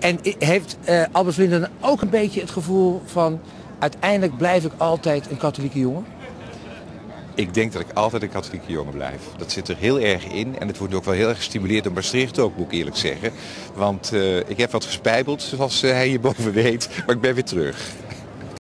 En heeft Albert Verlinde dan ook een beetje het gevoel van... uiteindelijk blijf ik altijd een katholieke jongen? Ik denk dat ik altijd een katholieke jongen blijf. Dat zit er heel erg in. En het wordt ook wel heel erg gestimuleerd door Maastricht ook, moet ik eerlijk zeggen. Want ik heb wat gespijbeld, zoals hij hierboven weet. Maar ik ben weer terug.